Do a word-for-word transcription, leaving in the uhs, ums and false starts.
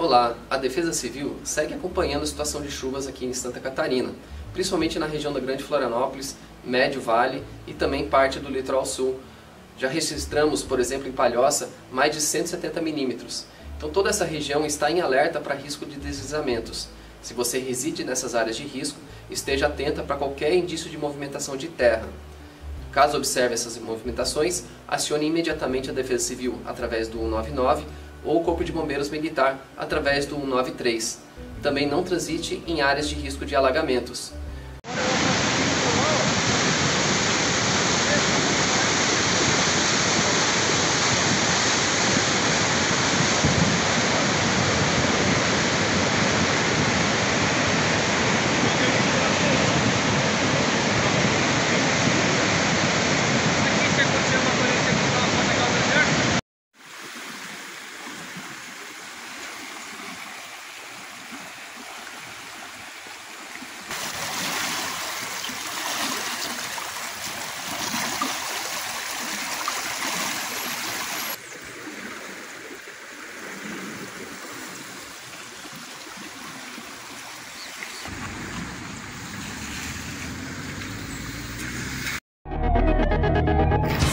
Olá, a Defesa Civil segue acompanhando a situação de chuvas aqui em Santa Catarina, principalmente na região da Grande Florianópolis, Médio Vale e também parte do litoral sul. Já registramos, por exemplo, em Palhoça, mais de cento e setenta milímetros. Então toda essa região está em alerta para risco de deslizamentos. Se você reside nessas áreas de risco, esteja atenta para qualquer indício de movimentação de terra. Caso observe essas movimentações, acione imediatamente a Defesa Civil através do cento e noventa e nove ou o Corpo de Bombeiros Militar através do cento e noventa e três. Também não transite em áreas de risco de alagamentos. We'll be right back.